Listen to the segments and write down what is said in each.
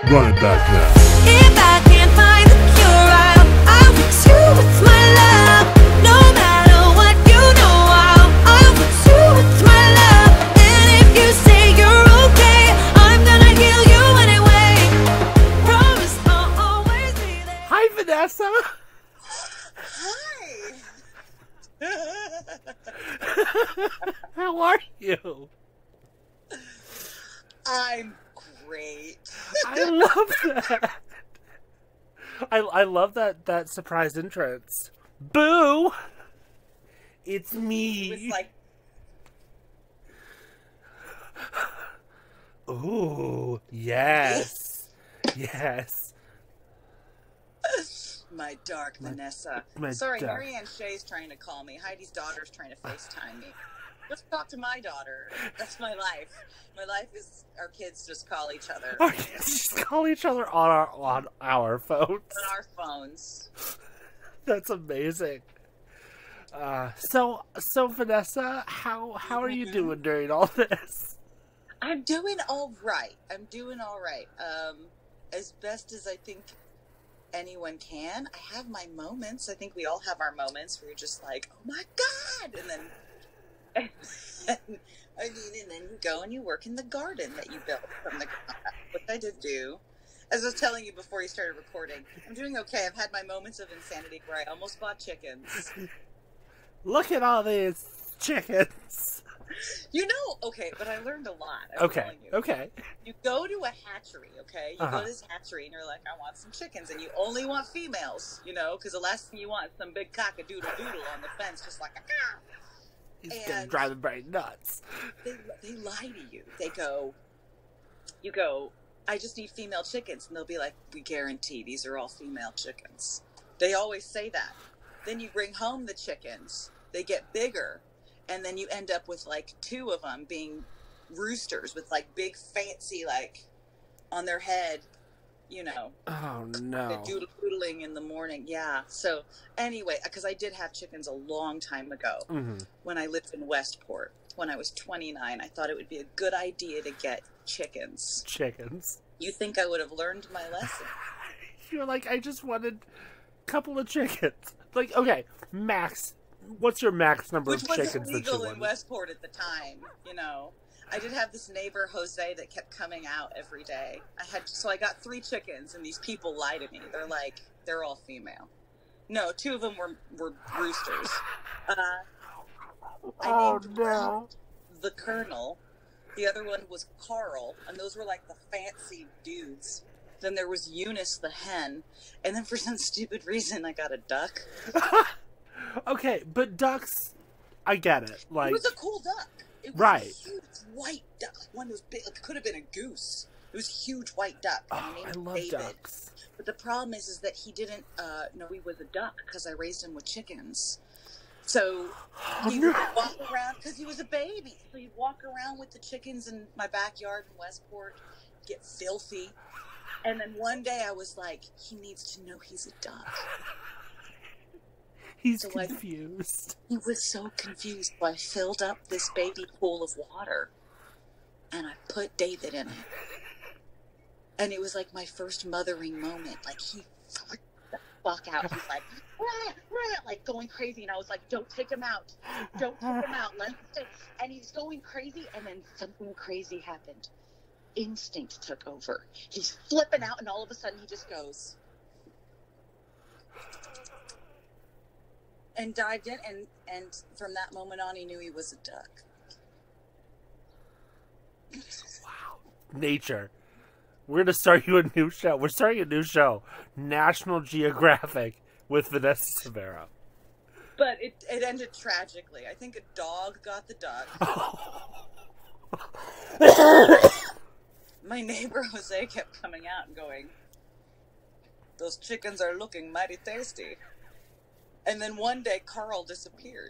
Run it back now. If I can't find the cure, I'll fix you with my love. No matter what, you know I'll fix you with my love. And if you say you're okay, I'm gonna heal you anyway. Promise I'll always be there. Hi, Vanessa. How are you? I'm great. I love that. I love that surprise entrance. Boo! It's me. It was like, Ooh, yes. Yes. my dark Vanessa. my Sorry, dark. Marianne Shay's trying to call me. Heidi's daughter's trying to FaceTime me. Just talk to my daughter. That's my life. My life is our kids just call each other Our kids just call each other on our phones. on our phones. That's amazing. So Vanessa, how are you doing during all this? I'm doing all right. As best as I think anyone can. I have my moments. I think we all have our moments where you're just like, oh my God! And then and then you go and you work in the garden that you built from the ground up, which I did do. As I was telling you before you started recording, I'm doing okay. I've had my moments of insanity where I almost bought chickens. Look at all these chickens. Okay, but I learned a lot. I'm telling you. Okay. You go to a hatchery, okay? You Uh-huh. go to this hatchery and you're like, I want some chickens, and you only want females, because the last thing you want is some big cock-a-doodle-doodle on the fence, just like, ah! He's gonna And- drive everybody nuts. They lie to you. You go, I just need female chickens. And they'll be like, we guarantee these are all female chickens. They always say that. Then you bring home the chickens. They get bigger. And then you end up with like 2 of them being roosters with like big fancy, like on their head, Oh no. the doodling in the morning. Yeah. So anyway, because I did have chickens a long time ago. Mm-hmm. When I lived in Westport, when I was 29, I thought it would be a good idea to get chickens. Chickens. You think I would have learned my lesson? You're like, I just wanted a couple of chickens. Like, okay, max. What's your max number Which of was chickens that you illegal in wanted? Westport at the time, I did have this neighbor, Jose, that kept coming out every day. I got 3 chickens, and these people lie to me. They're like, they're all female. No, 2 of them were roosters. I named one the Colonel. The other one was Carl, and those were like the fancy dudes. Then there was Eunice the hen, and then for some stupid reason I got a duck. Okay, but ducks, I get it. Like, It was a cool duck. It was Right. a huge white duck. Like one that was big. Like it could have been a goose. It was a huge white duck. And oh, named I him love David. ducks. But the problem is that he didn't know he was a duck because I raised him with chickens. So he would walk around because he was a baby. So he'd walk around with the chickens in my backyard in Westport, get filthy. And then one day I was like, he needs to know he's a duck. He's So, confused. He was so confused. So I filled up this baby pool of water and I put David in it. And it was like my first mothering moment. Like he freaked the fuck out. He's like, rah, rah, like going crazy. And I was like, don't take him out. Don't take him out. Let him stay. And he's going crazy. And then something crazy happened. Instinct took over. He's flipping out and all of a sudden he just goes. And dived in, and from that moment on, he knew he was a duck. Wow. Nature. We're going to start you a new show. We're starting a new show. National Geographic with Vanessa Severo. But it ended tragically. I think a dog got the duck. My neighbor Jose kept coming out and going, those chickens are looking mighty tasty. And then one day, Carl disappeared.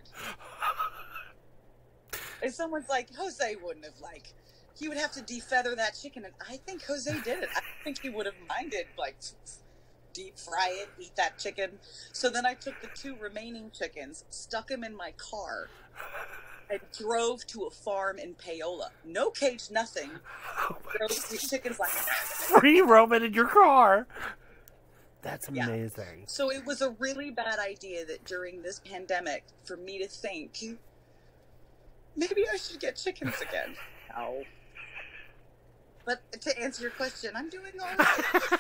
And someone's like, Jose wouldn't have, he would have to defeather that chicken. And I think Jose did it. I don't think he would have minded, deep fry it, eat that chicken. So then I took the 2 remaining chickens, stuck them in my car, and drove to a farm in Paola. No cage, nothing. Drove the chickens like Free roaming in your car. That's Yeah. amazing. So it was a really bad idea that during this pandemic for me to think maybe I should get chickens again. No. But to answer your question, I'm doing all right.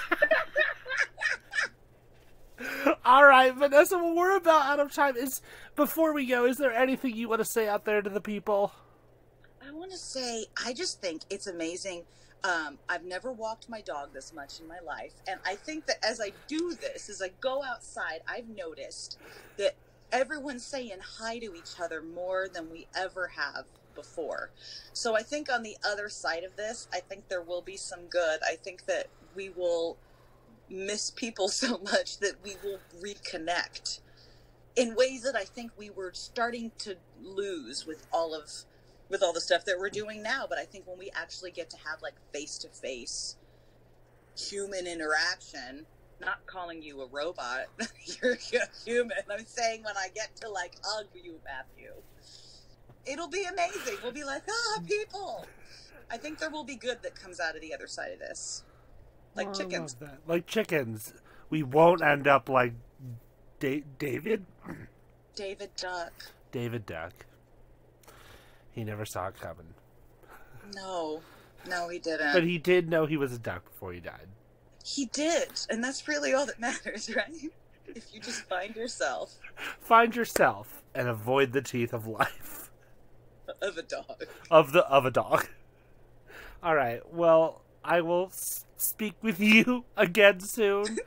All right, Vanessa, well, we're about out of time. Before we go, is there anything you want to say out there to the people? I want to say, I just think it's amazing. I've never walked my dog this much in my life. And I think that as I do this, as I go outside, I've noticed that everyone's saying hi to each other more than we ever have before. So I think on the other side of this, I think there will be some good. I think that we will miss people so much that we will reconnect in ways that I think we were starting to lose with all the stuff that we're doing now. But I think when we actually get to have like face-to-face human interaction, not calling you a robot, you're a human. I'm saying when I get to like hug you, Matthew, it'll be amazing. We'll be like, people. I think there will be good that comes out of the other side of this. Like chickens. I love that. Like chickens. We won't end up like David Duck. David Duck. He never saw it coming. No, he didn't. But he did know he was a duck before he died. He did, and that's really all that matters, right? If you just find yourself. Find yourself and avoid the teeth of life. Of a dog. Of a dog. All right. Well, I will speak with you again soon.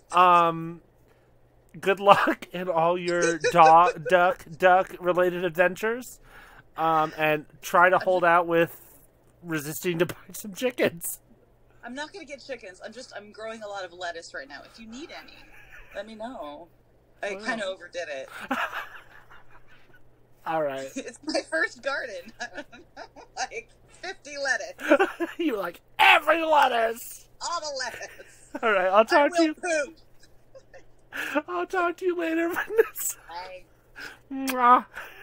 Good luck in all your duck related adventures. And try to hold out with resisting to buy some chickens. I'm not going to get chickens. I'm growing a lot of lettuce right now. If you need any, let me know. I kind of overdid it. All right. It's my first garden. Like 50 lettuce. You're like, every lettuce. All the lettuce. All right. I'll talk to you. Poop. I'll talk to you later, Vanessa. Bye. Mwah.